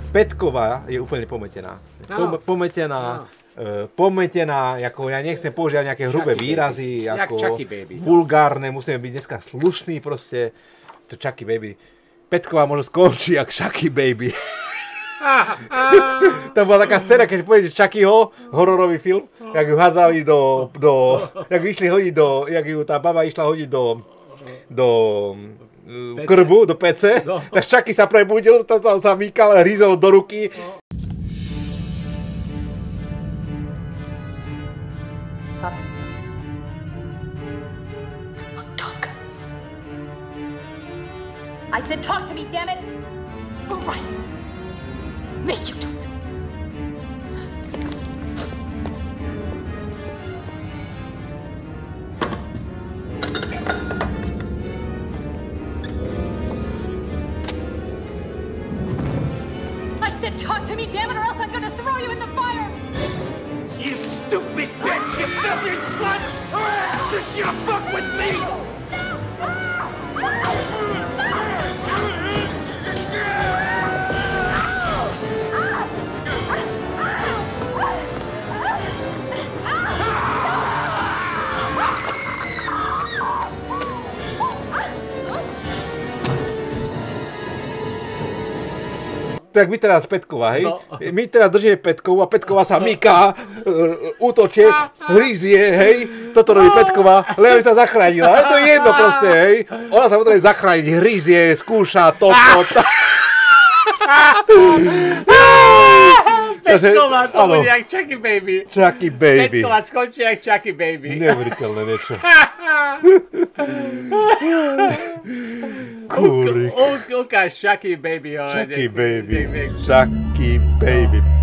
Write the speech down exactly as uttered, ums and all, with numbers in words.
Petková je úplne pometená. Pom, pometená, uh, pometená, ako ja nechcem používať nejaké hrubé výrazy, ako vulgárne, musíme byť dneska slušní proste. To Chucky Baby. Petková možno skončí jak Chucky Baby. Tam bola taká scéna, keď pôjdete Chuckyho, hororový film, jak ju hádzali do, do, jak išli hodiť do, jak ju tá baba išla hodiť do, do Pece? krbu, do pece, no. Tak Chucky sa prebudil, to tam sa mýkal, hrízol do ruky. No. Talk. I said talk to me, damn it! All right. Make you talk. I said talk to me, damn it, or else I'm gonna throw you in the fire! You stupid bitch! You filthy slut! Did you fuck with me? Tak my teraz Petková, hej? No. My teraz držíme Petkovú a Petková sa myká, útočie, hryzie, hej? Toto robí Petková, len aby sa zachránila. Ale to je jedno proste, hej? Ona sa potrebuje zachrániť, hryzie, skúša, toto. Petková, to bude jak Chucky Baby. Chucky Baby. Petková skončí jak Chucky Baby. Neuveriteľné niečo. Kúrik. Ukáž Chucky Baby. Chucky Baby. Chucky Baby.